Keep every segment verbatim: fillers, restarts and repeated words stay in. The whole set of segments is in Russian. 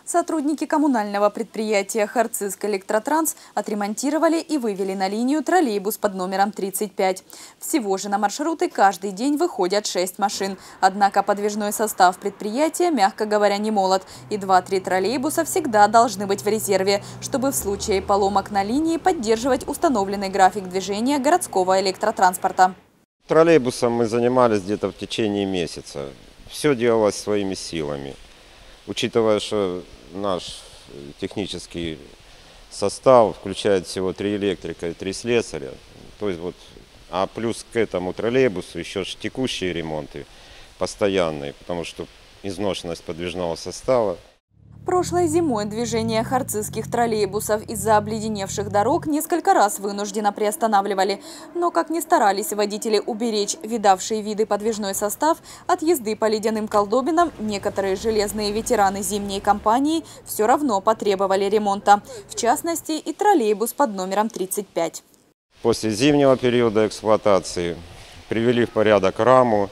Сотрудники коммунального предприятия «Харцизк-Электротранс» отремонтировали и вывели на линию троллейбус под номером тридцать пять. Всего же на маршруты каждый день выходят шесть машин. Однако подвижной состав предприятия, мягко говоря, не молод. И два-три троллейбуса всегда должны быть в резерве, чтобы в случае поломок на линии поддерживать установленный график движения городского электротранспорта. Троллейбусом мы занимались где-то в течение месяца. Все делалось своими силами. Учитывая, что наш технический состав включает всего три электрика и три слесаря, то есть вот, а плюс к этому троллейбусу еще текущие ремонты постоянные, потому что изношенность подвижного состава. Прошлой зимой движение харцизских троллейбусов из-за обледеневших дорог несколько раз вынужденно приостанавливали. Но как ни старались водители уберечь видавшие виды подвижной состав от езды по ледяным колдобинам, некоторые железные ветераны зимней кампании все равно потребовали ремонта. В частности, и троллейбус под номером тридцать пять. После зимнего периода эксплуатации привели в порядок раму,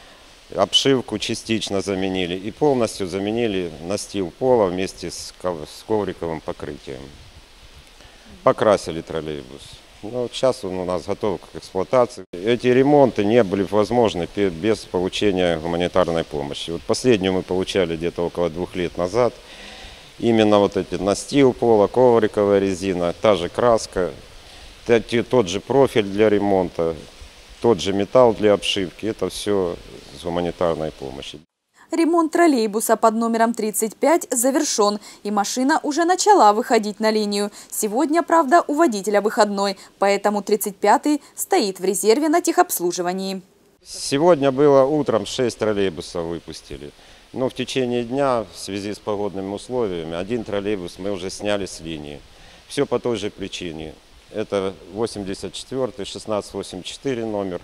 обшивку частично заменили и полностью заменили настил пола вместе с ковриковым покрытием. Покрасили троллейбус. Но сейчас он у нас готов к эксплуатации. Эти ремонты не были возможны без получения гуманитарной помощи. Вот последнюю мы получали где-то около двух лет назад. Именно вот эти настил пола, ковриковая резина, та же краска, тот же профиль для ремонта, тот же металл для обшивки. Это все с гуманитарной помощи. Ремонт троллейбуса под номером тридцать пять завершен, и машина уже начала выходить на линию. Сегодня, правда, у водителя выходной, поэтому тридцать пятый стоит в резерве на техобслуживании. Сегодня было утром шесть троллейбусов выпустили. Но в течение дня, в связи с погодными условиями, один троллейбус мы уже сняли с линии. Все по той же причине. Это восемьдесят четвёртый, шестнадцать восемьдесят четыре номер.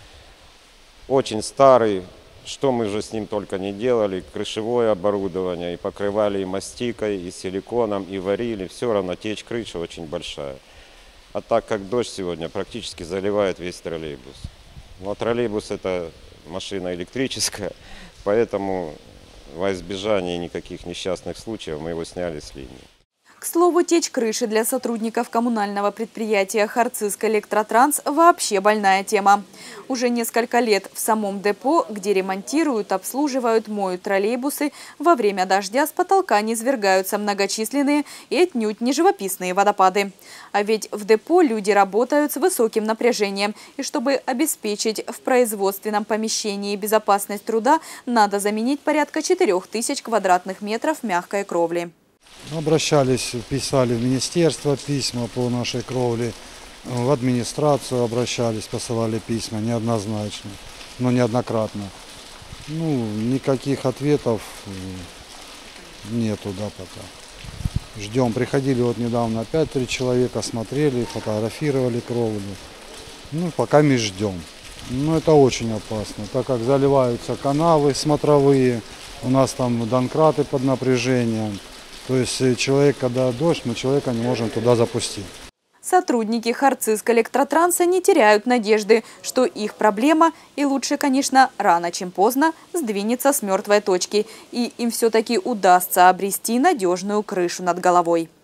Очень старый, что мы же с ним только не делали, крышевое оборудование, и покрывали и мастикой, и силиконом, и варили, все равно течь крыши очень большая. А так как дождь сегодня практически заливает весь троллейбус. Но троллейбус это машина электрическая, поэтому во избежание никаких несчастных случаев мы его сняли с линии. К слову, течь крыши для сотрудников коммунального предприятия «Харцизк-Электротранс» вообще больная тема. Уже несколько лет в самом депо, где ремонтируют, обслуживают, моют троллейбусы, во время дождя с потолка низвергаются многочисленные и отнюдь не живописные водопады. А ведь в депо люди работают с высоким напряжением. И чтобы обеспечить в производственном помещении безопасность труда, надо заменить порядка четырёх тысяч квадратных метров мягкой кровли. Обращались, писали в министерство письма по нашей кровле, в администрацию обращались, посылали письма неоднозначно, но неоднократно. Ну, никаких ответов нету, да, пока. Ждем. Приходили вот недавно опять три человека, смотрели, фотографировали кровлю. Ну, пока мы ждем. Но это очень опасно, так как заливаются канавы смотровые, у нас там донкраты под напряжением. То есть человек, когда дождь, мы человека не можем туда запустить. Сотрудники «Харцизк-Электротранса» не теряют надежды, что их проблема, и лучше, конечно, рано, чем поздно, сдвинется с мертвой точки. И им все-таки удастся обрести надежную крышу над головой.